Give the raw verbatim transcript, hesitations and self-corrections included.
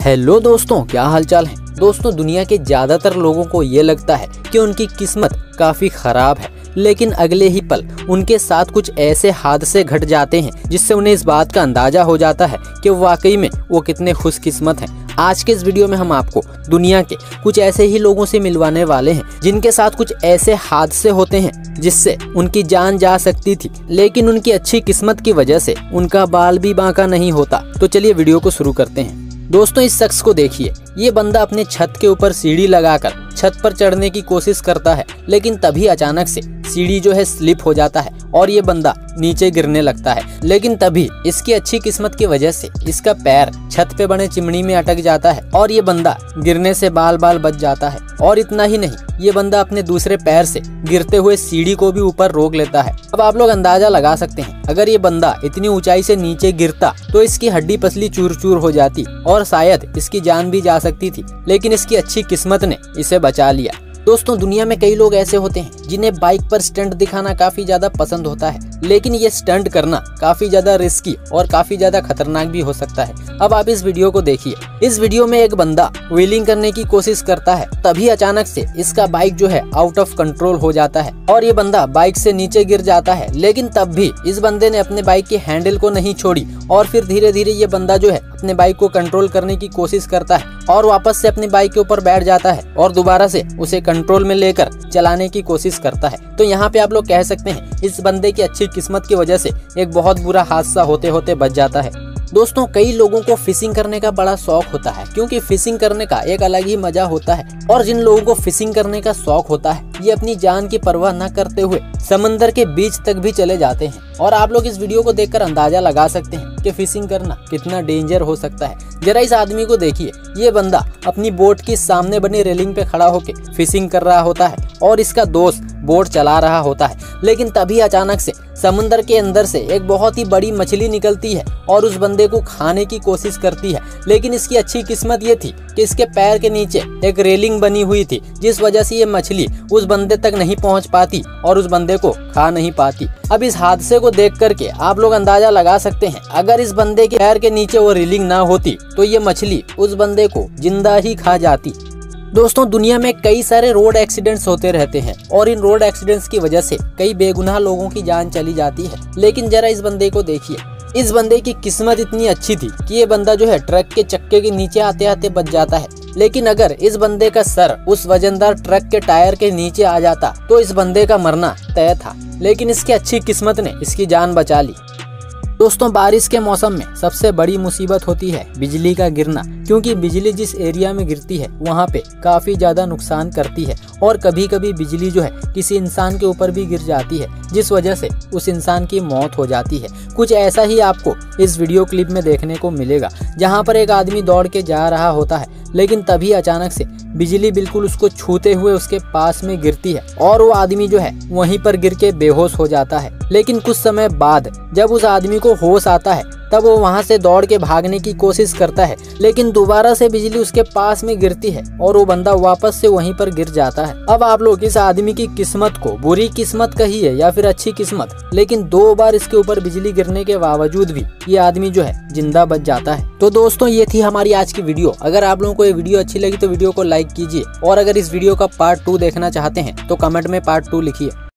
Hello दोस्तों, क्या हालचाल है। दोस्तों, दुनिया के ज़्यादातर लोगों को ये लगता है कि उनकी किस्मत काफ़ी ख़राब है, लेकिन अगले ही पल उनके साथ कुछ ऐसे हादसे घट जाते हैं जिससे उन्हें इस बात का अंदाज़ा हो जाता है कि वाकई में वो कितने खुशकिस्मत हैं। आज के इस वीडियो में हम आपको दुनिया के कुछ ऐसे ही लोगों से मिलवाने वाले हैं जिनके साथ कुछ ऐसे हादसे होते हैं जिससे उनकी जान जा सकती थी, लेकिन उनकी अच्छी किस्मत की वजह से उनका बाल भी बांका नहीं होता। तो चलिए वीडियो को शुरू करते हैं। दोस्तों, इस शख्स को देखिए। ये बंदा अपने छत के ऊपर सीढ़ी लगाकर छत पर चढ़ने की कोशिश करता है, लेकिन तभी अचानक से सीढ़ी जो है स्लिप हो जाता है और ये बंदा नीचे गिरने लगता है। लेकिन तभी इसकी अच्छी किस्मत की वजह से इसका पैर छत पे बने चिमनी में अटक जाता है और ये बंदा गिरने से बाल बाल बच जाता है। और इतना ही नहीं, ये बंदा अपने दूसरे पैर से गिरते हुए सीढ़ी को भी ऊपर रोक लेता है। अब आप लोग अंदाजा लगा सकते हैं, अगर ये बंदा इतनी ऊंचाई से नीचे गिरता तो इसकी हड्डी पसली चूर चूर हो जाती और शायद इसकी जान भी जा सकती थी, लेकिन इसकी अच्छी किस्मत ने इसे बचा लिया। दोस्तों, दुनिया में कई लोग ऐसे होते हैं जिन्हें बाइक पर स्टंट दिखाना काफी ज्यादा पसंद होता है, लेकिन ये स्टंट करना काफी ज्यादा रिस्की और काफी ज्यादा खतरनाक भी हो सकता है। अब आप इस वीडियो को देखिए। इस वीडियो में एक बंदा व्हीलिंग करने की कोशिश करता है, तभी अचानक से इसका बाइक जो है आउट ऑफ कंट्रोल हो जाता है और ये बंदा बाइक से नीचे गिर जाता है। लेकिन तब भी इस बंदे ने अपने बाइक के हैंडल को नहीं छोड़ी और फिर धीरे धीरे ये बंदा जो है अपने बाइक को कंट्रोल करने की कोशिश करता है और वापस से अपनी बाइक के ऊपर बैठ जाता है और दोबारा से उसे कंट्रोल में लेकर चलाने की कोशिश करता है। तो यहाँ पे आप लोग कह सकते हैं इस बंदे की अच्छी किस्मत की वजह से एक बहुत बुरा हादसा होते होते बच जाता है। दोस्तों, कई लोगों को फिशिंग करने का बड़ा शौक होता है, क्योंकि फिशिंग करने का एक अलग ही मजा होता है। और जिन लोगों को फिशिंग करने का शौक होता है, ये अपनी जान की परवाह न करते हुए समंदर के बीच तक भी चले जाते हैं। और आप लोग इस वीडियो को देखकर अंदाजा लगा सकते हैं कि फिशिंग करना कितना डेंजर हो सकता है। जरा इस आदमी को देखिए। ये बंदा अपनी बोट की सामने बनी रेलिंग पे खड़ा होकर फिशिंग कर रहा होता है और इसका दोस्त बोट चला रहा होता है, लेकिन तभी अचानक से समंदर के अंदर से एक बहुत ही बड़ी मछली निकलती है और उस बंदे को खाने की कोशिश करती है। लेकिन इसकी अच्छी किस्मत ये थी कि इसके पैर के नीचे एक रेलिंग बनी हुई थी, जिस वजह से ये मछली उस बंदे तक नहीं पहुंच पाती और उस बंदे को खा नहीं पाती। अब इस हादसे को देख करके आप लोग अंदाजा लगा सकते हैं, अगर इस बंदे के पैर के नीचे वो रेलिंग ना होती तो ये मछली उस बंदे को जिंदा ही खा जाती। दोस्तों, दुनिया में कई सारे रोड एक्सीडेंट्स होते रहते हैं और इन रोड एक्सीडेंट्स की वजह से कई बेगुनाह लोगों की जान चली जाती है। लेकिन जरा इस बंदे को देखिए। इस बंदे की किस्मत इतनी अच्छी थी कि ये बंदा जो है ट्रक के चक्के के नीचे आते आते बच जाता है। लेकिन अगर इस बंदे का सर उस वजनदार ट्रक के टायर के नीचे आ जाता तो इस बंदे का मरना तय था, लेकिन इसकी अच्छी किस्मत ने इसकी जान बचा ली। दोस्तों, बारिश के मौसम में सबसे बड़ी मुसीबत होती है बिजली का गिरना, क्योंकि बिजली जिस एरिया में गिरती है वहाँ पे काफी ज्यादा नुकसान करती है और कभी कभी बिजली जो है किसी इंसान के ऊपर भी गिर जाती है, जिस वजह से उस इंसान की मौत हो जाती है। कुछ ऐसा ही आपको इस वीडियो क्लिप में देखने को मिलेगा, जहाँ पर एक आदमी दौड़ के जा रहा होता है, लेकिन तभी अचानक से बिजली बिल्कुल उसको छूते हुए उसके पास में गिरती है और वो आदमी जो है वहीं पर गिर के बेहोश हो जाता है। लेकिन कुछ समय बाद जब उस आदमी को होश आता है तब वो वहां से दौड़ के भागने की कोशिश करता है, लेकिन दोबारा से बिजली उसके पास में गिरती है और वो बंदा वापस से वहीं पर गिर जाता है। अब आप लोग इस आदमी की किस्मत को बुरी किस्मत कहिए या फिर अच्छी किस्मत, लेकिन दो बार इसके ऊपर बिजली गिरने के बावजूद भी ये आदमी जो है जिंदा बच जाता है। तो दोस्तों, ये थी हमारी आज की वीडियो। अगर आप लोगों को ये वीडियो अच्छी लगी तो वीडियो को लाइक कीजिए और अगर इस वीडियो का पार्ट टू देखना चाहते हैं तो कमेंट में पार्ट टू लिखिए।